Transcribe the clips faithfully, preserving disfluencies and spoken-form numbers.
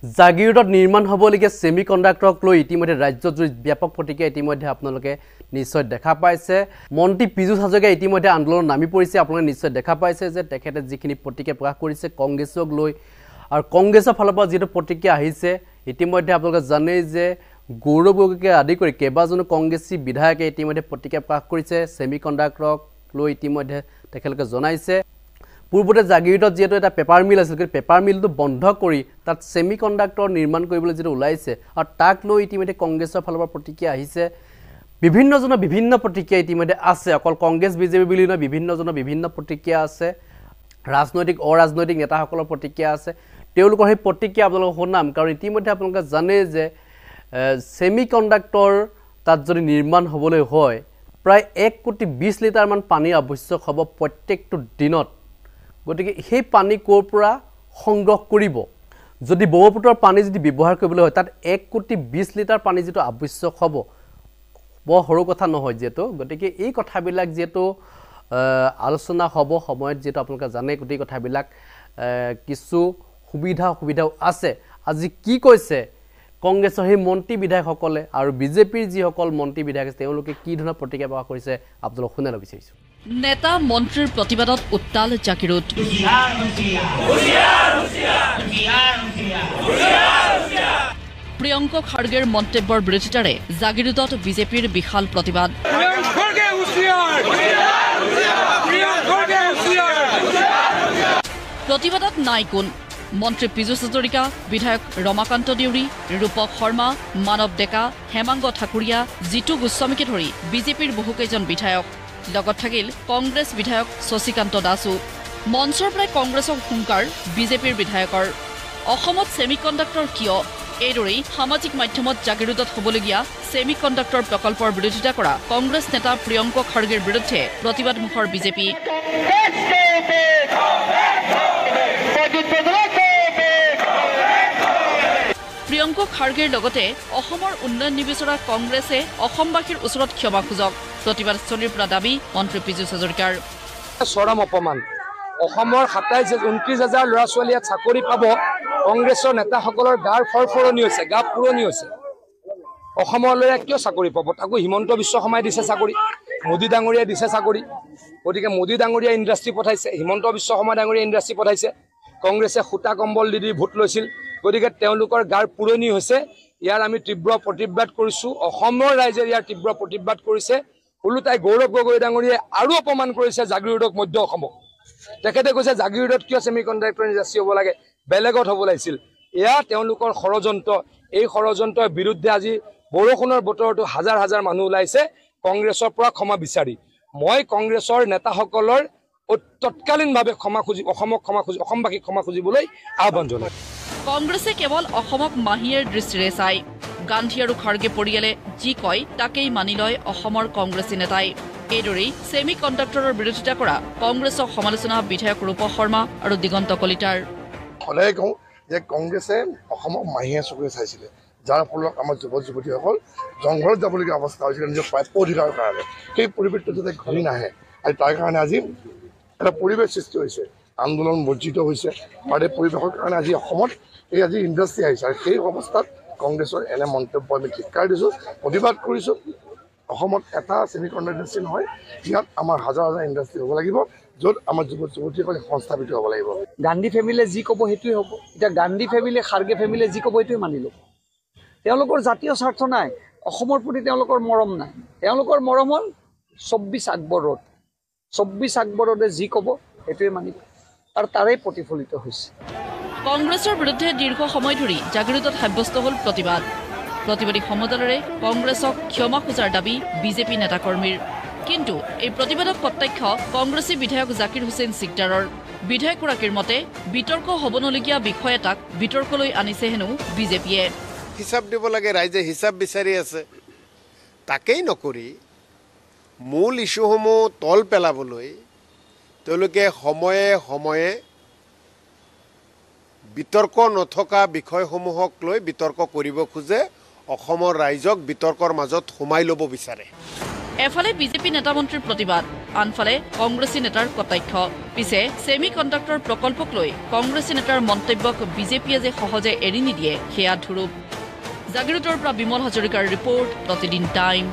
জাগিৰোডত নিৰ্মাণ হ'বলগীয়া সেমি কণ্ডাক্টৰক লৈ ইতিমধ্যে ৰাজ্যজুৰি ব্যাপক প্ৰতিক্ৰিয়া ইতিমধ্যে আপোনালোকে নিশ্চয় দেখা পাইছে মন্ত্ৰী পীযুষ হাজৰিকা ইতিমধ্যে আন্দোলন নামি পৰিছে আপোনালোকে নিশ্চয় দেখা পাইছে যে তেখেতে যিখিনি প্ৰতিক্ৰিয়া প্ৰকাশ কৰিছে কংগ্ৰেছক লৈ আৰু কংগ্ৰেছৰ ফালৰ পৰা যেটো প্ৰতিক্ৰিয়া আহিছে ইতিমধ্যে আপোনালোকে জানে যে গৌৰৱ গগৈকে আদি কৰি কেবাজনো কংগ্ৰেছী বিধায়কে ইতিমধ্যে প্ৰতিক্ৰিয়া প্ৰকাশ কৰিছে সেমি কণ্ডাক্টৰক লৈ ইতিমধ্যে তেখেতলোকে জনাইছে পূৰ্বতে জাগিৰোডত যেটো এটা পেপাৰ মিল আছিল কিন্তু পেপাৰ মিলটো বন্ধ কৰি তাত সেমি কণ্ডাক্টৰ নিৰ্মাণ কৰিবলৈ যেটো ওলাইছে আৰু তাক লৈ ইতিমধ্যে কংগ্ৰেছৰ ফালৰ পৰা প্ৰতিক্ৰিয়া আহিছে বিভিন্নজনৰ বিভিন্ন প্ৰতিক্ৰিয়া ইতিমধ্যে আছে অকল কংগ্ৰেছ বিজেপি বুলি নহয় বিভিন্নজনৰ বিভিন্ন প্ৰতিক্ৰিয়া আছে ৰাজনৈতিক অৰাজনৈতিক নেতাসকলৰ প্ৰতিক্ৰিয়া আছে তেওঁলোকৰ সেই প্ৰতিক্ৰিয়া আপোনালোকক শুনাম কাৰণ ইতিমধ্যে আপোনালোকে জানে যে সেমি কণ্ডাক্টৰ তাত যদি নিৰ্মাণ হ'বলৈ হয় প্ৰায় এক কোটি বিশ লিটাৰ মান পানীৰ আৱশ্যক হ'ব প্ৰত্যেকটো দিনত গতিকে সেই পানী কোৰ পৰা সংগ্ৰহ কৰিব যদি ব্ৰহ্মপুত্ৰৰ পানী যদি ব্যৱহাৰ কৰিবলৈ হয় তাত এক কোটি বিশ লিটাৰ পানী যেটো আৱশ্যক হ'ব বৰ সৰু কথা নহয় যেটো গতিকে এই কথাবিলাক যেটো আলোচনা হ'ব সময়ত যেটো আপোনালোকে জানে গোটেই কথাবিলাক কিছু সুবিধা সুবিধাও আছে আজি কি কৈছে কংগ্ৰেছৰ সেই মন্ত্ৰী বিধায়কসকলে আৰু বিজেপিৰ যিসকল মন্ত্ৰী বিধায়ক আছে তেওঁলোকে কি ধৰণৰ প্ৰতিক্ৰিয়া প্ৰকাশ কৰিছে আপোনালোক শুনাব বিচাৰিছো নেতা মন্ত্ৰীৰ প্ৰতিবাদত উত্তাল জাগিৰোড প্ৰিয়ংক খাৰ্গেৰ মন্তব্যৰ বিৰোধিতাৰে জাগিৰোডত বিজেপিৰ বিশাল প্ৰতিবাদ প্ৰতিবাদত নাই কোন মন্ত্ৰী পীযুষ হাজৰিকা বিধায়ক ৰমাকান্ত দেউৰী ৰূপক শৰ্মা মানৱ ডেকা হেমাংগ ঠাকুৰীয়া জিতু গোস্বামীকে ধৰি বিজেপিৰ বহুকেইজন বিধায়ক লগত থাকিল কংগ্ৰেছ বিধায়ক শশীকান্ত দাসু মঞ্চৰ পৰাই কংগ্ৰেছক হুংকাৰ বিজেপিৰ বিধায়কৰ অসমত সেমি কণ্ডাক্টৰ কিয় এইদৰেই সামাজিক মাধ্যমত জাগিৰোডত হ'বলগীয়া সেমি কণ্ডাক্টৰ প্ৰকল্পৰ বিৰোধিতা কৰা কংগ্ৰেছ নেতা প্ৰিয়ংক খাৰ্গেৰ বিৰুদ্ধে প্ৰতিবাদমুখৰ বিজেপি প্ৰিয়ংক খাৰ্গেৰ লগতে অসমৰ উন্নয়ন নিবিচৰা কংগ্ৰেছে অসমবাসীৰ ওচৰত ক্ষমা খোজক প্ৰতিবাদস্থলীৰ পৰা দাবী মন্ত্ৰী পীযুষ হাজৰিকাৰ চৰম অপমান অসমৰ সাতাইশ ঊনত্ৰিশ হাজাৰ ল'ৰা ছোৱালীয়ে চাকৰি পাব কংগ্ৰেছৰ নেতাসকলৰ গাৰ ফৰফৰণি হৈছে গা পুৰণি হৈছে অসমৰ ল'ৰাই কিয় চাকৰি পাব তাকো হিমন্ত বিশ্ব শৰ্মাই দিছে চাকৰি মোদী ডাঙৰীয়াই দিছে চাকৰি গতিকে মোদী ডাঙৰীয়াই ইণ্ডাষ্ট্ৰী পঠাইছে হিমন্ত বিশ্ব শৰ্মা ডাঙৰীয়াই ইণ্ডাষ্ট্ৰী পঠাইছে কংগ্ৰেছে সূতা কম্বল দি দি ভোট লৈছিল গতিকে তেওঁলোকৰ গাৰ পুৰণি হৈছে ইয়াৰ আমি তীব্ৰ প্ৰতিবাদ কৰিছো অসমৰ ৰাইজে ইয়াৰ তীব্ৰ প্ৰতিবাদ কৰিছে ওলোটাই গৌৰৱ গগৈ ডাঙৰীয়াই আৰু অপমান কৰিছে জাগিৰোডক মধ্য অসমক তেখেতে কৈছে জাগিৰোডত কিয় সেমি কণ্ডাক্টৰ ইণ্ডাষ্ট্ৰী হ'ব লাগে বেলেগত হ'ব লাগিছিল এয়া তেওঁলোকৰ ষড়যন্ত্ৰ এই ষড়যন্ত্ৰৰ বিৰুদ্ধে আজি বৰষুণৰ বতৰটো হাজাৰ হাজাৰ মানুহ ওলাইছে কংগ্ৰেছৰ পৰা ক্ষমা বিচাৰি মই কংগ্ৰেছৰ নেতাসকলৰ তৎকালীনভাৱে ক্ষমা খুজি অসমক ক্ষমা খুজি অসমবাসীক ক্ষমা খুজিবলৈ আহ্বান জনায় কংগ্ৰেছে কেৱল অসমক মাহিয়েৰ দৃষ্টিৰে চাই গান্ধী আৰু খাৰ্গে পৰিয়ালে যি কয় তাকেই মানি লয় অসমৰ কংগ্ৰেছী নেতাই এইদৰেই সেমি কণ্ডাক্টৰৰ বিৰোধিতা কৰা কংগ্ৰেছক সমালোচনা বিধায়ক ৰূপক শৰ্মা আৰু দিগন্ত কলিতাৰ সদায় কওঁ যে কংগ্ৰেছে অসমক মাহিয়ে চকুৰে চাইছিলে যাৰ ফলত আমাৰ যুৱ যুৱতীসকল জংঘলত যাবলগীয়া অৱস্থা হৈছিলে নিজৰ প্ৰাপ্য অধিকাৰৰ কাৰণে সেই পৰিৱেশটো যাতে ঘূৰি নাহে আৰু তাৰ কাৰণে আজি এটা পৰিৱেশ সৃষ্টি হৈছে আন্দোলন বৰ্জিত হৈছে আৰু এই পৰিৱেশৰ কাৰণে আজি অসমত এই আজি ইণ্ডাষ্ট্ৰী আহিছে আৰু সেই অৱস্থাত কংগ্ৰেছৰ এনে মন্তব্য আমি ধিক্কাৰ দিছোঁ প্ৰতিবাদ কৰিছোঁ অসমত এটা সেমি কণ্ডাক্টৰ ইণ্ডাষ্ট্ৰী নহয় ইয়াত আমাৰ হাজাৰ হাজাৰ ইণ্ডাষ্ট্ৰী হ'ব লাগিব য'ত আমাৰ যুৱ যুৱতীসকলে সংস্থাপিত হ'ব লাগিব গান্ধী ফেমিলিয়ে যি ক'ব সেইটোৱে হ'ব এতিয়া গান্ধী ফেমিলিয়ে খাৰ্গে ফেমিলিয়ে যি ক'ব সেইটোৱে মানি ল'ব তেওঁলোকৰ জাতীয় স্বাৰ্থ নাই অসমৰ প্ৰতি তেওঁলোকৰ মৰম নাই তেওঁলোকৰ মৰম হ'ল চৌব্বিছ আকবৰত চৌব্বিছ আকবৰতে যি ক'ব সেইটোৱে মানিব আৰু তাৰেই প্ৰতিফলিত হৈছে কংগ্ৰেছৰ বিৰুদ্ধে দীৰ্ঘ সময় ধৰি জাগিৰোডত সাব্যস্ত হ'ল প্ৰতিবাদ প্ৰতিবাদী সমদলেৰে কংগ্ৰেছক ক্ষমা খোজাৰ দাবী বিজেপি নেতাকৰ্মীৰ কিন্তু এই প্ৰতিবাদক প্ৰত্যক্ষ কংগ্ৰেছী বিধায়ক জাকিৰ হুছেইন সিকদাৰৰ বিধায়কগৰাকীৰ মতে বিতৰ্ক হ'ব নলগীয়া বিষয় এটাক বিতৰ্কলৈ আনিছে হেনো বিজেপিয়ে হিচাপ দিব লাগে ৰাইজে হিচাপ বিচাৰি আছে তাকেই নকৰি মূল ইস্যুসমূহ তল পেলাবলৈ তেওঁলোকে সময়ে সময়ে বিতৰ্ক নথকা বিষয়সমূহক লৈ বিতৰ্ক কৰিব খোজে অসমৰ ৰাইজক বিতৰ্কৰ মাজত সোমাই ল'ব বিচাৰে এফালে বিজেপি নেতা মন্ত্ৰীৰ প্ৰতিবাদ আনফালে কংগ্ৰেছী নেতাৰ কটাক্ষ পিছে ছেমি কণ্ডাক্টৰ প্ৰকল্পক লৈ কংগ্ৰেছী নেতাৰ মন্তব্যক বিজেপিয়ে যে সহজে এৰি নিদিয়ে সেয়া ধুৰুপ জাগিৰোডৰ পৰা বিমল হাজৰিকাৰ ৰিপৰ্ট প্ৰতিদিন টাইম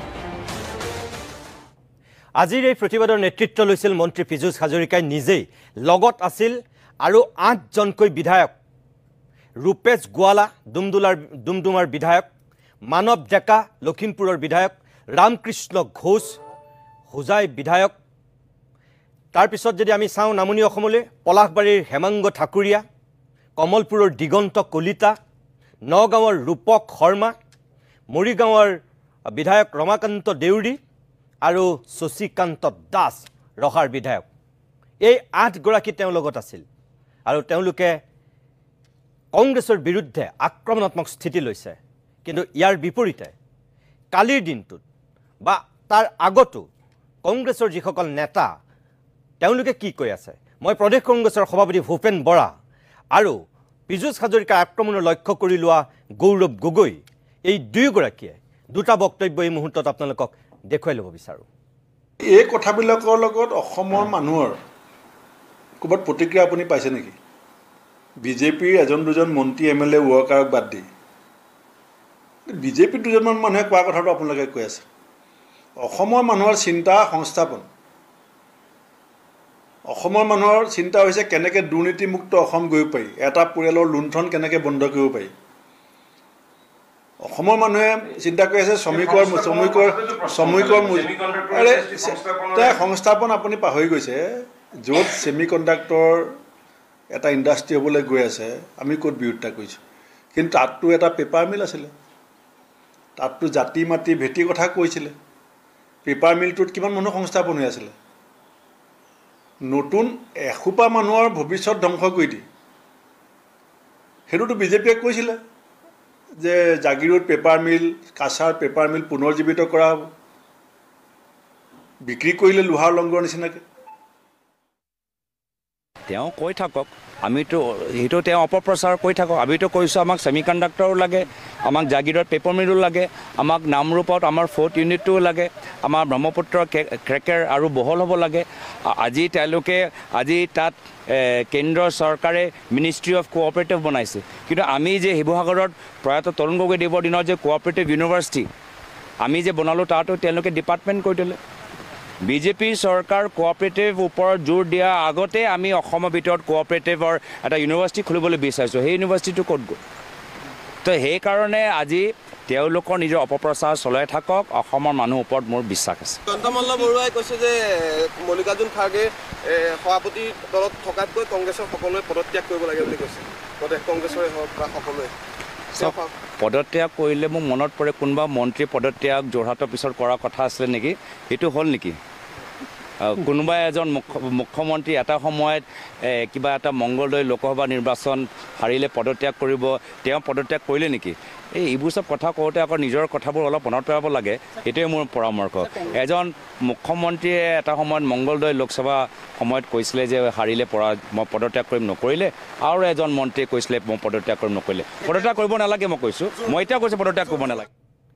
আজিৰ এই প্ৰতিবাদৰ নেতৃত্ব লৈছিল মন্ত্ৰী পীযুষ হাজৰিকাই নিজেই লগত আছিল আৰু আঠজনকৈ বিধায়ক ৰূপেশ গোৱালা ডুমডুলাৰ ডুমডুমাৰ বিধায়ক মানৱ ডেকা লখিমপুৰৰ বিধায়ক ৰামকৃষ্ণ ঘোষ হোজাই বিধায়ক তাৰপিছত যদি আমি চাওঁ নামনি অসমলৈ পলাশবাৰীৰ হেমাংগ ঠাকুৰীয়া কমলপুৰৰ দিগন্ত কলিতা নগাঁৱৰ ৰূপক শৰ্মা মৰিগাঁৱৰ বিধায়ক ৰমাকান্ত দেউৰী আৰু শশীকান্ত দাস ৰহাৰ বিধায়ক এই আঠগৰাকী তেওঁ লগত আছিল আৰু তেওঁলোকে কংগ্ৰেছৰ বিৰুদ্ধে আক্ৰমণাত্মক স্থিতি লৈছে কিন্তু ইয়াৰ বিপৰীতে কালিৰ দিনটোত বা তাৰ আগতো কংগ্ৰেছৰ যিসকল নেতা তেওঁলোকে কি কৈ আছে মই প্ৰদেশ কংগ্ৰেছৰ সভাপতি ভূপেন বৰা আৰু পীযুষ হাজৰিকাৰ আক্ৰমণৰ লক্ষ্য কৰি লোৱা গৌৰৱ গগৈ এই দুয়োগৰাকীয়ে দুটা বক্তব্য এই মুহূৰ্তত আপোনালোকক দেখুৱাই ল'ব বিচাৰোঁ এই কথাবিলাকৰ লগত অসমৰ মানুহৰ ক'ৰবাত প্ৰতিক্ৰিয়া আপুনি পাইছে নেকি বিজেপিৰ এজন দুজন মন্ত্ৰী এম এল এ ৱৰ্কাৰক বাদ দি বিজেপিৰ দুজনমান মানুহে কোৱা কথাটো আপোনালোকে কৈ আছে অসমৰ মানুহৰ চিন্তা সংস্থাপন অসমৰ মানুহৰ চিন্তা হৈছে কেনেকৈ দুৰ্নীতিমুক্ত অসম গৈ পাৰি এটা পৰিয়ালৰ লুণ্ঠন কেনেকৈ বন্ধ কৰিব পাৰি অসমৰ মানুহে চিন্তা কৰি আছে শ্ৰমিকৰ শ্ৰমিকৰ শ্ৰমিকৰ তাৰ সংস্থাপন আপুনি পাহৰি গৈছে য'ত ছেমি কণ্ডাক্টৰ এটা ইণ্ডাষ্ট্ৰী হ'বলৈ গৈ আছে আমি ক'ত বিৰোধিতা কৰিছোঁ কিন্তু তাততো এটা পেপাৰ মিল আছিলে তাততো জাতি মাটি ভেটি কথা কৈছিলে পেপাৰ মিলটোত কিমান মানুহ সংস্থাপন হৈ আছিলে নতুন এসোপা মানুহৰ ভৱিষ্যত ধ্বংস কৰি দিয়ে সেইটোতো বিজেপিয়ে কৈছিলে যে Jagiroad paper mill Cachar paper mill পুনৰ্জীৱিত কৰা হ'ব বিক্ৰী কৰিলে লোহাৰ লংগৰ নিচিনাকৈ তেওঁ কৈ থাকক আমিতো সেইটো তেওঁ অপপ্ৰচাৰ কৰি থাকক আমিতো কৈছোঁ আমাক ছেমি কণ্ডাক্টৰো লাগে আমাক জাগিৰোড পেপাৰ মিলো লাগে আমাক নামৰূপত আমাৰ ফ'ৰ্থ ইউনিটটোও লাগে আমাৰ ব্ৰহ্মপুত্ৰ ক্ৰেকাৰ আৰু বহল হ'ব লাগে আজি তেওঁলোকে আজি তাত কেন্দ্ৰ চৰকাৰে মিনিষ্ট্ৰী অফ কোঅপাৰেটিভ বনাইছে কিন্তু আমি যে শিৱসাগৰত প্ৰয়াত তৰুণ গগৈদেৱৰ দিনত যে কোঅপাৰেটিভ ইউনিভাৰ্চিটি আমি যে বনালোঁ তাতো তেওঁলোকে ডিপাৰ্টমেণ্ট কৰি দিলে বিজেপি চৰকাৰ কোঅপাৰেটিভ ওপৰত জোৰ দিয়াৰ আগতে আমি অসমৰ ভিতৰত কোঅপাৰেটিভৰ এটা ইউনিভাৰ্চিটি খুলিবলৈ বিচাৰিছোঁ সেই ইউনিভাৰ্চিটিটো ক'ত গ'ল তো সেইকাৰণে আজি তেওঁলোকৰ নিজৰ অপপ্ৰচাৰ চলাই থাকক অসমৰ মানুহৰ ওপৰত মোৰ বিশ্বাস আছে চন্দ্ৰমল্ল বৰুৱাই কৈছে যে মল্লিকাৰ্জুন খাৰ্গে সভাপতি দলত থকাতকৈ কংগ্ৰেছৰ সকলোৱে পদত্যাগ কৰিব লাগে বুলি কৈছে প্ৰদেশ কংগ্ৰেছৰে হওক বা সকলোৱে পদত্যাগ কৰিলে মোৰ মনত পৰে কোনোবা মন্ত্ৰী পদত্যাগ যোৰহাটৰ পিছত কৰাৰ কথা আছিলে নেকি সেইটো হ'ল নেকি কোনোবা এজন মুখ্য মুখ্যমন্ত্ৰী এটা সময়ত কিবা এটা মংগলদৈ লোকসভা নিৰ্বাচন হাৰিলে পদত্যাগ কৰিব তেওঁ পদত্যাগ কৰিলে নেকি এই এইবোৰ চব কথা কওঁতে আকৌ নিজৰ কথাবোৰ অলপ মনত পেলাব লাগে এইটোৱে মোৰ পৰামৰ্শ এজন মুখ্যমন্ত্ৰীয়ে এটা সময়ত মংগলদৈ লোকসভা সময়ত কৈছিলে যে হাৰিলে পৰা মই পদত্যাগ কৰিম নকৰিলে আৰু এজন মন্ত্ৰীয়ে কৈছিলে মই পদত্যাগ কৰিম নকৰিলে পদত্যাগ কৰিব নালাগে মই কৈছোঁ মই এতিয়া কৈছোঁ পদত্যাগ কৰিব নালাগে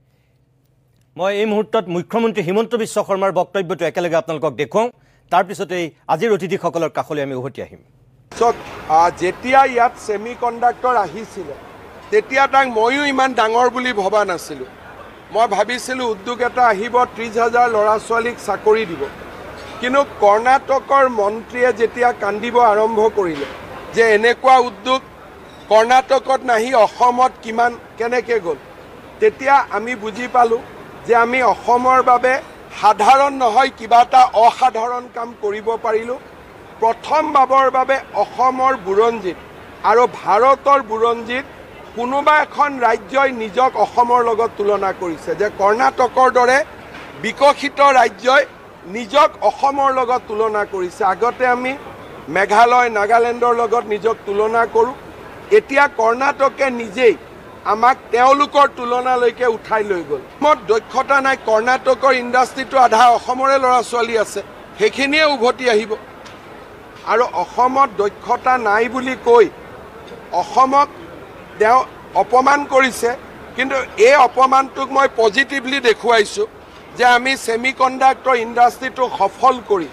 মই এই মুহূৰ্তত মুখ্যমন্ত্ৰী হিমন্ত বিশ্ব শৰ্মাৰ বক্তব্যটো একেলগে আপোনালোকক দেখুৱাওঁ তাৰপিছতেই আজিৰ অতিথিসকলৰ কাষলৈ আমি উভতি আহিম চাওক যেতিয়া ইয়াত ছেমি কণ্ডাক্টৰ আহিছিলে তেতিয়া তাক ময়ো ইমান ডাঙৰ বুলি ভবা নাছিলোঁ মই ভাবিছিলোঁ উদ্যোগ এটা আহিব ত্ৰিছ হাজাৰ ল'ৰা ছোৱালীক চাকৰি দিব কিন্তু কৰ্ণাটকৰ মন্ত্ৰীয়ে যেতিয়া কান্দিব আৰম্ভ কৰিলে যে এনেকুৱা উদ্যোগ কৰ্ণাটকত নাহি অসমত কিমান কেনেকৈ গ'ল তেতিয়া আমি বুজি পালোঁ যে আমি অসমৰ বাবে সাধাৰণ নহয় কিবা এটা অসাধাৰণ কাম কৰিব পাৰিলোঁ প্ৰথমবাৰৰ বাবে অসমৰ বুৰঞ্জীত আৰু ভাৰতৰ বুৰঞ্জীত কোনোবা এখন ৰাজ্যই নিজক অসমৰ লগত তুলনা কৰিছে যে কৰ্ণাটকৰ দৰে বিকশিত ৰাজ্যই নিজক অসমৰ লগত তুলনা কৰিছে আগতে আমি মেঘালয় নাগালেণ্ডৰ লগত নিজক তুলনা কৰোঁ এতিয়া কৰ্ণাটকে নিজেই আমাক তেওঁলোকৰ তুলনালৈকে উঠাই লৈ গ'ল মোৰ দক্ষতা নাই কৰ্ণাটকৰ ইণ্ডাষ্ট্ৰিটো আধা অসমৰে ল'ৰা ছোৱালী আছে সেইখিনিয়ে উভতি আহিব আৰু অসমত দক্ষতা নাই বুলি কৈ অসমক তেওঁ অপমান কৰিছে কিন্তু এই অপমানটোক মই পজিটিভলি দেখুৱাইছোঁ যে আমি ছেমি কণ্ডাক্টৰ ইণ্ডাষ্ট্ৰিটো সফল কৰি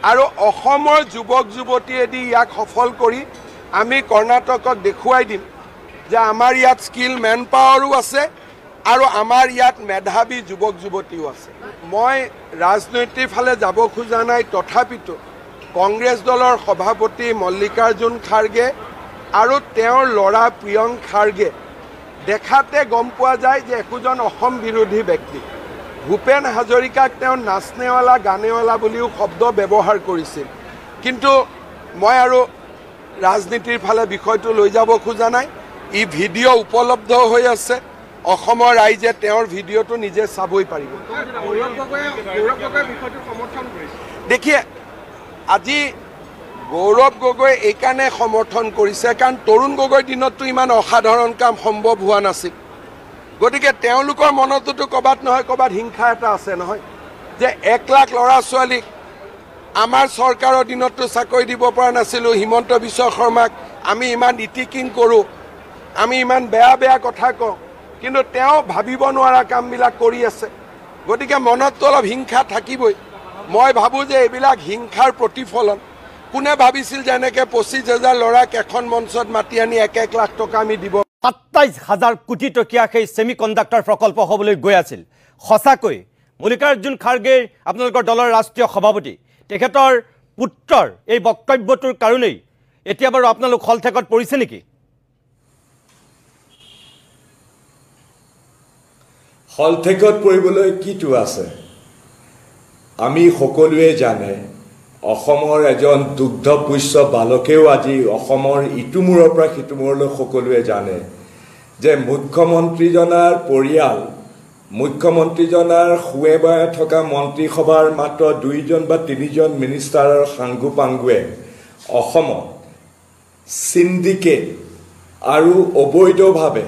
আৰু অসমৰ যুৱক যুৱতীয়েদি ইয়াক সফল কৰি আমি কৰ্ণাটকক দেখুৱাই দিম যে আমাৰ ইয়াত স্কিল মেন পাৱাৰো আছে আৰু আমাৰ ইয়াত মেধাৱী যুৱক যুৱতীও আছে। মই ৰাজনৈতিক ফালে যাব খোজা নাই, তথাপিতো কংগ্ৰেছ দলৰ সভাপতি মল্লিকাৰ্জুন খাৰ্গে আৰু তেওঁৰ ল'ৰা প্ৰিয়ংক খাৰ্গে দেখাতে গম পোৱা যায় যে একোজন অসম বিৰোধী ব্যক্তি। ভূপেন হাজৰিকাক তেওঁ নাচনেৱালা গানেৱালা বুলিও শব্দ ব্যৱহাৰ কৰিছিল, কিন্তু মই আৰু ৰাজনীতিৰ ফালে বিষয়টো লৈ যাব খোজা নাই। ই ভিডিঅ' উপলব্ধ হৈ আছে, অসমৰ ৰাইজে তেওঁৰ ভিডিঅ'টো নিজে চাবই পাৰিব। দেখিয়ে আজি গৌৰৱ গগৈ এইকাৰণে সমৰ্থন কৰিছে কাৰণ তৰুণ গগৈৰ দিনততো ইমান অসাধাৰণ কাম সম্ভৱ হোৱা নাছিল। গতিকে তেওঁলোকৰ মনতোতো ক'ৰবাত নহয় ক'ৰবাত হিংসা এটা আছে নহয়, যে এক লাখ ল'ৰা ছোৱালীক আমাৰ চৰকাৰৰ দিনততো চাকৰি দিব পৰা নাছিলোঁ। হিমন্ত বিশ্ব শৰ্মাক আমি ইমান ইটিকিং কৰোঁ, আমি ইমান বেয়া বেয়া কথা কওঁ, কিন্তু তেওঁ ভাবিব নোৱাৰা কামবিলাক কৰি আছে। গতিকে মনততো অলপ হিংসা থাকিবই। মই ভাবোঁ যে এইবিলাক হিংসাৰ প্ৰতিফলন। কোনে ভাবিছিল যে এনেকৈ পঁচিছ হাজাৰ ল'ৰাক এখন মঞ্চত মাতি আনি এক এক লাখ টকা আমি দিব। সাতাইছ হাজাৰ কোটি টকীয়া সেই ছেমি কণ্ডাক্টৰ প্ৰকল্প হ'বলৈ গৈ আছিল। সঁচাকৈ মল্লিকাৰ্জুন খাৰ্গেৰ আপোনালোকৰ দলৰ ৰাষ্ট্ৰীয় সভাপতি তেখেতৰ পুত্ৰৰ এই বক্তব্যটোৰ কাৰণেই এতিয়া বাৰু আপোনালোক হলঠেকত পৰিছে নেকি? হলঠেকত পৰিবলৈ কিটো আছে? আমি সকলোৱে জানে অসমৰ এজন দুগ্ধপুষ্য বালকেও আজি অসমৰ ইটো মূৰৰ পৰা সিটো মূৰলৈ সকলোৱে জানে যে মুখ্যমন্ত্ৰীজনাৰ পৰিয়াল, মুখ্যমন্ত্ৰীজনাৰ শুৱে বায়ে থকা মন্ত্ৰীসভাৰ মাত্ৰ দুইজন বা তিনিজন মিনিষ্টাৰৰ সাংগু পাংগুৱে অসমত চিণ্ডিকেট আৰু অবৈধভাৱে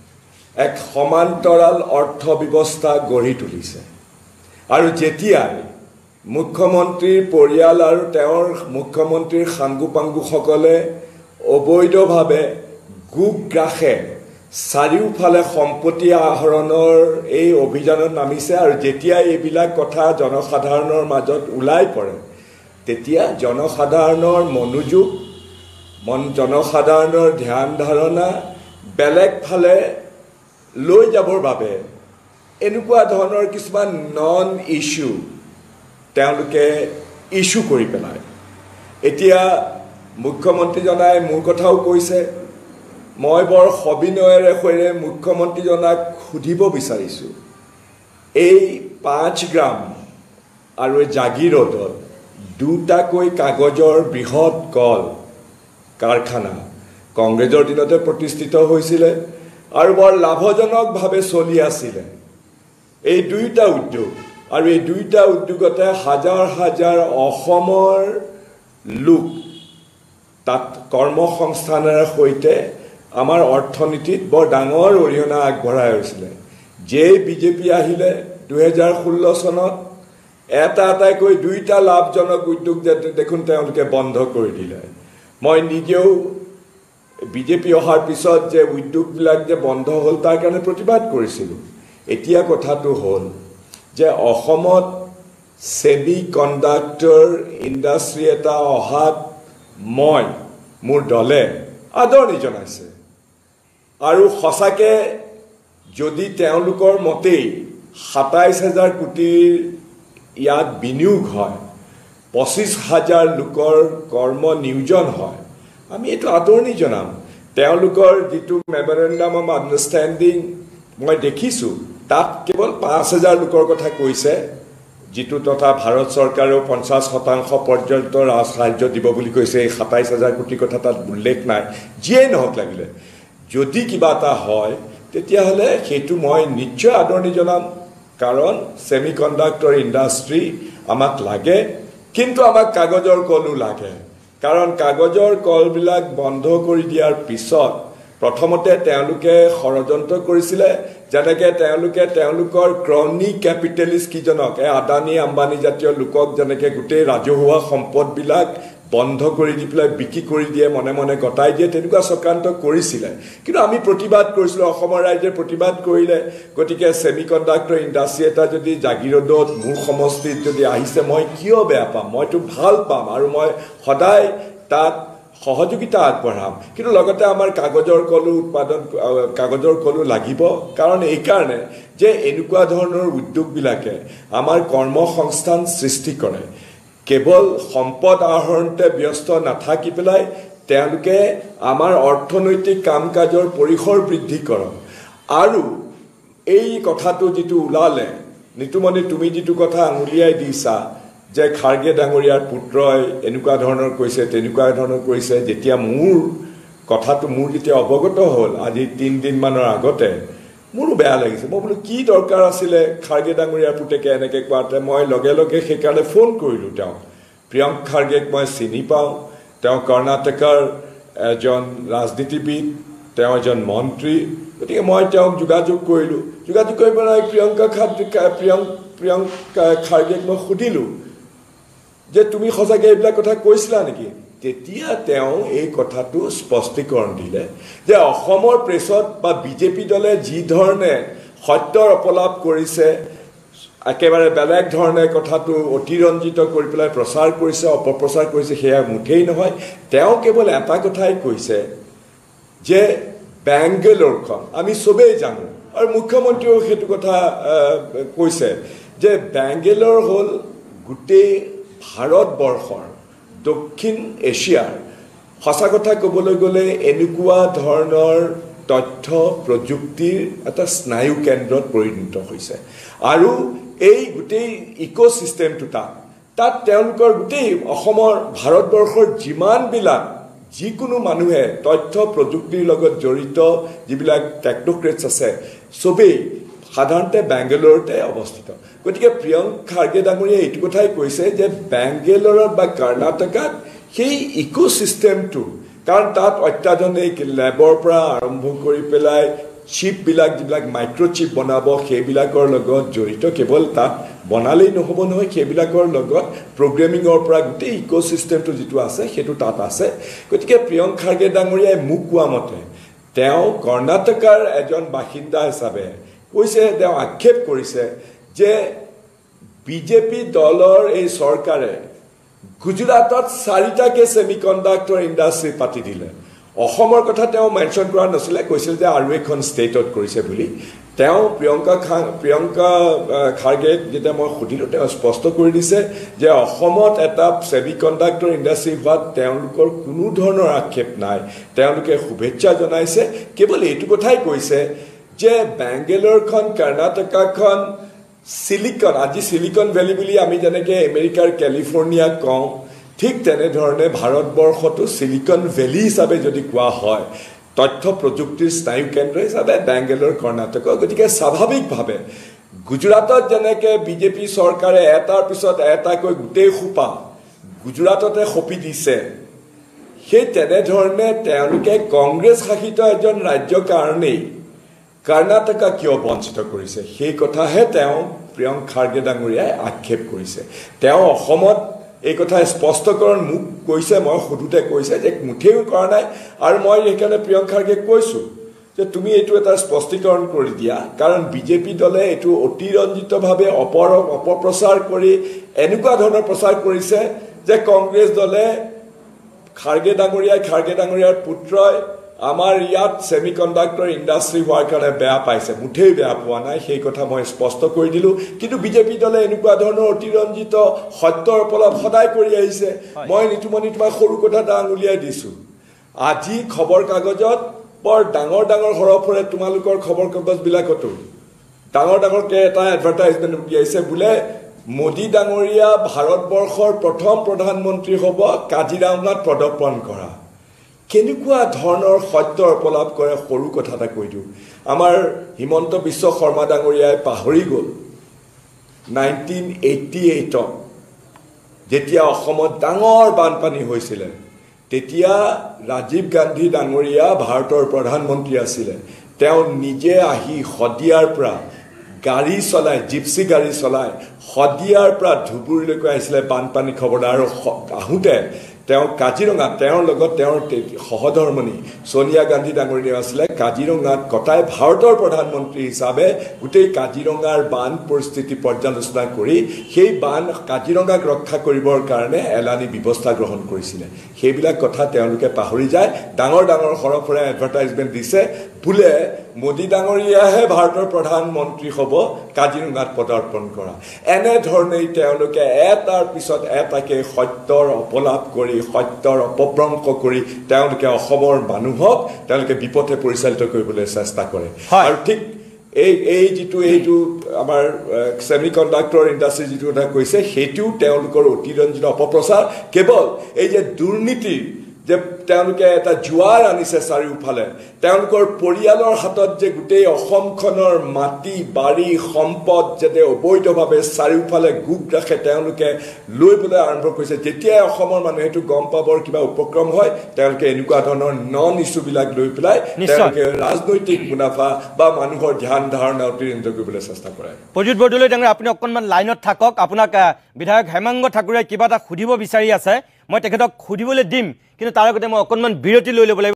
এক সমান্তৰাল অৰ্থ ব্যৱস্থা গঢ়ি তুলিছে। আৰু যেতিয়াই মুখ্যমন্ত্ৰীৰ পৰিয়াল আৰু তেওঁৰ মুখ্যমন্ত্ৰীৰ সাংগু পাংগুসকলে অবৈধভাৱে গোগ্ৰাসে চাৰিওফালে সম্পত্তি আহৰণৰ এই অভিযানত নামিছে, আৰু যেতিয়া এইবিলাক কথা জনসাধাৰণৰ মাজত ওলাই পৰে তেতিয়া জনসাধাৰণৰ মনোযোগ, মন জনসাধাৰণৰ ধ্যান ধাৰণা বেলেগ ফালে লৈ যাবৰ বাবে এনেকুৱা ধৰণৰ কিছুমান নন ইছ্যু তেওঁলোকে ইছ্যু কৰি পেলায়। এতিয়া মুখ্যমন্ত্ৰীজনাই মোৰ কথাও কৈছে, মই বৰ সবিনয়েৰে সৈতে মুখ্যমন্ত্ৰীজনাক সুধিব বিচাৰিছোঁ, এই পাঁচ গ্ৰাম আৰু জাগিৰোডত দুটাকৈ কাগজৰ বৃহৎ কল কাৰখানা কংগ্ৰেছৰ দিনতে প্ৰতিষ্ঠিত হৈছিলে আৰু বৰ লাভজনকভাৱে চলি আছিলে। এই দুইটা উদ্যোগ আৰু এই দুইটা উদ্যোগতে হাজাৰ হাজাৰ অসমৰ লোক তাত কৰ্মসংস্থানেৰে সৈতে আমাৰ অৰ্থনীতিত বৰ ডাঙৰ অৰিহণা আগবঢ়াই হৈছিলে। যেই বিজেপি আহিলে দুহেজাৰ ষোল্ল চনত এটা এটাকৈ দুইটা লাভজনক উদ্যোগ দেখোন তেওঁলোকে বন্ধ কৰি দিলে। মই নিজেও বিজেপি অহাৰ পিছত যে উদ্যোগবিলাক যে বন্ধ হ'ল তাৰ কাৰণে প্ৰতিবাদ কৰিছিলোঁ। এতিয়া কথাটো হ'ল যে অসমত ছেমি কণ্ডাক্টৰ ইণ্ডাষ্ট্ৰী এটা অহাত মই মোৰ দলে আদৰণি জনাইছে। আৰু সঁচাকৈ যদি তেওঁলোকৰ মতেই সাতাইছ হাজাৰ কোটিৰ ইয়াত বিনিয়োগ হয়, পঁচিছ হাজাৰ লোকৰ কৰ্ম নিয়োজন হয়, আমি এইটো আদৰণি জনাম। তেওঁলোকৰ যিটো মেমৰেণ্ডাম অফ আণ্ডাৰষ্টেণ্ডিং মই দেখিছোঁ তাত কেৱল পাঁচ হাজাৰ লোকৰ কথা কৈছে, যিটো তথা ভাৰত চৰকাৰেও পঞ্চাছ শতাংশ পৰ্যন্ত সাহায্য দিব বুলি কৈছে। এই সাতাইছ হাজাৰ কোটিৰ কথা তাত উল্লেখ নাই। যিয়েই নহওক লাগিলে যদি কিবা এটা হয় তেতিয়াহ'লে সেইটো মই নিশ্চয় আদৰণি জনাম, কাৰণ ছেমি কণ্ডাক্টৰ ইণ্ডাষ্ট্ৰী আমাক লাগে, কিন্তু আমাক কাগজৰ কলো লাগে। কাৰণ কাগজৰ কলবিলাক বন্ধ কৰি দিয়াৰ পিছত প্ৰথমতে তেওঁলোকে ষড়যন্ত্ৰ কৰিছিলে, যেনেকৈ তেওঁলোকে তেওঁলোকৰ ক্ৰনি কেপিটেলিষ্ট কিজনক, এই আদানী আম্বানী জাতীয় লোকক যেনেকৈ গোটেই ৰাজহুৱা সম্পদবিলাক বন্ধ কৰি দি পেলাই বিক্ৰী কৰি দিয়ে, মনে মনে গতাই দিয়ে, তেনেকুৱা চক্ৰান্ত কৰিছিলে। কিন্তু আমি প্ৰতিবাদ কৰিছিলোঁ, অসমৰ ৰাইজে প্ৰতিবাদ কৰিলে। গতিকে ছেমি কণ্ডাক্টৰ ইণ্ডাষ্ট্ৰী এটা যদি জাগিৰোডত মোৰ সমষ্টিত যদি আহিছে, মই কিয় বেয়া পাম? মইতো ভাল পাম আৰু মই সদায় তাত সহযোগিতা আগবঢ়াম। কিন্তু লগতে আমাৰ কাগজৰ কলো উৎপাদন কাগজৰ কলো লাগিব, কাৰণ এইকাৰণে যে এনেকুৱা ধৰণৰ উদ্যোগবিলাকে আমাৰ কৰ্মসংস্থান সৃষ্টি কৰে। কেৱল সম্পদ আহৰণতে ব্যস্ত নাথাকি পেলাই তেওঁলোকে আমাৰ অৰ্থনৈতিক কাম কাজৰ পৰিসৰ বৃদ্ধি কৰক। আৰু এই কথাটো যিটো ওলালে, নিতুমণি তুমি যিটো কথা আঙুলিয়াই দিছা যে খাৰ্গে ডাঙৰীয়াৰ পুত্ৰই এনেকুৱা ধৰণৰ কৈছে, তেনেকুৱা ধৰণৰ কৈছে, যেতিয়া মোৰ কথাটো মোৰ যেতিয়া অৱগত হ'ল আজি তিনিদিনমানৰ আগতে, মোৰো বেয়া লাগিছে। মই বোলো কি দৰকাৰ আছিলে খাৰ্গে ডাঙৰীয়াৰ পুতেকে এনেকৈ কোৱাতে? মই লগে লগে সেইকাৰণে ফোন কৰিলোঁ তেওঁক। প্ৰিয়ংক খাৰ্গেক মই চিনি পাওঁ, তেওঁ কৰ্ণাটকৰ এজন ৰাজনীতিবিদ, তেওঁ এজন মন্ত্ৰী। গতিকে মই তেওঁক যোগাযোগ কৰিলোঁ। যোগাযোগ কৰি পেলাই প্ৰিয়ংকা প্ৰিয়ংক প্ৰিয়ংক খাৰ্গেক মই সুধিলোঁ যে তুমি সঁচাকৈ এইবিলাক কথা কৈছিলা নেকি? তেতিয়া তেওঁ এই কথাটো স্পষ্টীকৰণ দিলে যে অসমৰ প্ৰেছত বা বিজেপি দলে যি ধৰণে সত্যৰ অপলাপ কৰিছে, একেবাৰে বেলেগ ধৰণে কথাটো অতিৰঞ্জিত কৰি পেলাই প্ৰচাৰ কৰিছে, অপপ্ৰচাৰ কৰিছে, সেয়া মুঠেই নহয়। তেওঁ কেৱল এটা কথাই কৈছে যে বেংগালোৰখন আমি চবেই জানো, আৰু মুখ্যমন্ত্ৰীয়েও সেইটো কথা কৈছে যে বেংগালোৰ হ'ল গোটেই ভাৰতবৰ্ষৰ, দক্ষিণ এছিয়াৰ, সঁচা কথা ক'বলৈ গ'লে এনেকুৱা ধৰণৰ তথ্য প্ৰযুক্তিৰ এটা স্নায়ু কেন্দ্ৰত পৰিণত হৈছে। আৰু এই গোটেই ইক'ছিষ্টেমটো তাত তাত তেওঁলোকৰ গোটেই অসমৰ, ভাৰতবৰ্ষৰ যিমানবিলাক যিকোনো মানুহে তথ্য প্ৰযুক্তিৰ লগত জড়িত যিবিলাক টেকন'ক্ৰেটছ আছে, চবেই সাধাৰণতে বেংগালোৰতে অৱস্থিত। গতিকে প্ৰিয়ংক খাৰ্গে ডাঙৰীয়াই এইটো কথাই কৈছে যে বেংগালোৰত বা কৰ্ণাটকাত সেই ইক'ছিষ্টেমটো, কাৰণ তাত অত্যাধুনিক লেবৰ পৰা আৰম্ভ কৰি পেলাই চিপবিলাক যিবিলাক মাইক্ৰ'চিপ বনাব, সেইবিলাকৰ লগত জড়িত। কেৱল তাত বনালেই নহ'ব নহয়, সেইবিলাকৰ লগত প্ৰগ্ৰেমিঙৰ পৰা গোটেই ইক'ছিষ্টেমটো যিটো আছে সেইটো তাত আছে। গতিকে প্ৰিয়ংক খাৰ্গে ডাঙৰীয়াই মোক কোৱা মতে তেওঁ কৰ্ণাটকাৰ এজন বাসিন্দা হিচাপে কৈছে, তেওঁ আক্ষেপ কৰিছে যে বিজেপি দলৰ এই চৰকাৰে গুজৰাটত চাৰিটাকৈ ছেমি কণ্ডাক্টৰ ইণ্ডাষ্ট্ৰী পাতি দিলে। অসমৰ কথা তেওঁ মেনশ্যন কৰা নাছিলে, কৈছিল যে আৰু এখন ষ্টেটত কৰিছে বুলি। তেওঁ প্ৰিয়ংকা খা প্ৰিয়ংকা খাৰ্গেক যেতিয়া মই সুধিলোঁ, তেওঁ স্পষ্ট কৰি দিছে যে অসমত এটা ছেমি কণ্ডাক্টৰ ইণ্ডাষ্ট্ৰী হোৱাত তেওঁলোকৰ কোনো ধৰণৰ আক্ষেপ নাই, তেওঁলোকে শুভেচ্ছা জনাইছে। কেৱল এইটো কথাই কৈছে যে বেংগালোৰখন, কৰ্ণাটকাখন চিলিকন, আজি চিলিকন ভেলী বুলি আমি যেনেকৈ আমেৰিকাৰ কেলিফৰ্ণিয়াক কওঁ, ঠিক তেনেধৰণে ভাৰতবৰ্ষতো চিলিকন ভেলী হিচাপে যদি কোৱা হয়, তথ্য প্ৰযুক্তিৰ স্নায়ু কেন্দ্ৰ হিচাপে বেংগালোৰ, কৰ্ণাটক। গতিকে স্বাভাৱিকভাৱে গুজৰাটত যেনেকৈ বিজেপি চৰকাৰে এটাৰ পিছত এটাকৈ গোটেই সোপা গুজৰাটতে সঁপি দিছে, সেই তেনেধৰণে তেওঁলোকে কংগ্ৰেছ শাসিত এজন ৰাজ্যৰ কাৰণেই কৰ্ণাটকা কিয় বঞ্চিত কৰিছে, সেই কথাহে তেওঁ প্ৰিয়ংক খাৰ্গে ডাঙৰীয়াই আক্ষেপ কৰিছে। তেওঁ অসমত এই কথা স্পষ্টকৰণ মোক কৈছে, মই সোধোতে কৈছে যে মুঠেও কৰা নাই। আৰু মই সেইকাৰণে প্ৰিয়ংক খাৰ্গেক কৈছোঁ যে তুমি এইটো এটা স্পষ্টীকৰণ কৰি দিয়া, কাৰণ বিজেপি দলে এইটো অতিৰঞ্জিতভাৱে অপৰ অপপ্ৰচাৰ কৰি এনেকুৱা ধৰণৰ প্ৰচাৰ কৰিছে যে কংগ্ৰেছ দলে খাৰ্গে ডাঙৰীয়াই খাৰ্গে ডাঙৰীয়াৰ পুত্ৰই আমাৰ ইয়াত ছেমি কণ্ডাক্টৰ ইণ্ডাষ্ট্ৰী হোৱাৰ কাৰণে বেয়া পাইছে। মুঠেই বেয়া পোৱা নাই, সেই কথা মই স্পষ্ট কৰি দিলোঁ। কিন্তু বিজেপি দলে এনেকুৱা ধৰণৰ অতিৰঞ্জিত সত্যৰ অপলাপ সদায় কৰি আহিছে। মই নিতুমণি তোমাক সৰু কথা এটা আঙুলিয়াই দিছোঁ। আজি খবৰ কাগজত বৰ ডাঙৰ ডাঙৰ হৰফৰে তোমালোকৰ খবৰ কাগজবিলাকতো ডাঙৰ ডাঙৰকৈ এটা এডভাৰটাইজমেণ্ট উলিয়াইছে, বোলে মোদী ডাঙৰীয়া ভাৰতবৰ্ষৰ প্ৰথম প্ৰধানমন্ত্ৰী হ'ব কাজিৰঙাত পদাৰ্পণ কৰা। কেনেকুৱা ধৰণৰ সত্যৰ অপলাপ কৰে। সৰু কথা এটা কৈ দিওঁ, আমাৰ হিমন্ত বিশ্ব শৰ্মা ডাঙৰীয়াই পাহৰি গ'ল নাইনটিন এইটি এইটত যেতিয়া অসমত ডাঙৰ বানপানী হৈছিলে, তেতিয়া ৰাজীৱ গান্ধী ডাঙৰীয়া ভাৰতৰ প্ৰধানমন্ত্ৰী আছিলে। তেওঁ নিজে আহি শদিয়াৰ পৰা গাড়ী চলাই, জিপচি গাড়ী চলাই শদিয়াৰ পৰা ধুবুৰীলৈকে আহিছিলে বানপানী খবৰ। আৰু আহোঁতে তেওঁ কাজিৰঙাত তেওঁৰ লগত তেওঁৰ সহধৰ্মণী সোনিয়া গান্ধী ডাঙৰীয়া আছিলে কাজিৰঙাত কটাই ভাৰতৰ প্ৰধানমন্ত্ৰী হিচাপে গোটেই কাজিৰঙাৰ বান পৰিস্থিতি পৰ্যালোচনা কৰি সেই বান কাজিৰঙাক ৰক্ষা কৰিবৰ কাৰণে এলানি ব্যৱস্থা গ্ৰহণ কৰিছিলে সেইবিলাক কথা তেওঁলোকে পাহৰি যায় ডাঙৰ ডাঙৰ সৰফৰা এডভাৰটাইজমেণ্ট দিছে বোলে মোদী ডাঙৰীয়াহে ভাৰতৰ প্ৰধানমন্ত্ৰী হ'ব কাজিৰঙাত পদাৰ্পণ কৰা এনেধৰণেই তেওঁলোকে এটাৰ পিছত এটাকে সত্যৰ অপলাপ কৰি সত্যৰ অপভ্ৰংশ কৰি তেওঁলোকে অসমৰ মানুহক তেওঁলোকে বিপথে পৰিচালিত কৰিবলৈ চেষ্টা কৰে আৰু ঠিক এই এই যিটো এইটো আমাৰ ছেমি কণ্ডাক্টৰ ইণ্ডাষ্ট্ৰী যিটো কথা কৈছে সেইটোও তেওঁলোকৰ অতিৰঞ্জিত অপপ্ৰচাৰ কেৱল এই যে দুৰ্নীতি যে তেওঁলোকে এটা জোৱাৰ আনিছে চাৰিওফালে তেওঁলোকৰ পৰিয়ালৰ হাতত যে গোটেই অসমখনৰ মাটি বাৰী সম্পদ যাতে অবৈধভাৱে চাৰিওফালে গোপ ৰাখে তেওঁলোকে লৈবলৈ আৰম্ভ কৰিছে যেতিয়াই অসমৰ মানুহে এইটো গম পাবৰ কিবা উপক্ৰম হয় তেওঁলোকে এনেকুৱা ধৰণৰ নন ইছ্যুবিলাক লৈ পেলাই তেওঁলোকে ৰাজনৈতিক মুনাফা বা মানুহৰ ধ্যান ধাৰণা অতিৰঞ্জিত কৰিবলৈ চেষ্টা কৰে প্ৰজিত বৰদলৈ ডাঙৰ আপুনি অকণমান লাইনত থাকক আপোনাক বিধায়ক হেমাংগ ঠাকুৰে কিবা এটা সুধিব বিচাৰি আছে মই তেখেতক সুধিবলৈ দিম কিন্তু তাৰ আগতে মই অকণমান বিৰতি লৈ ল'ব লাগিব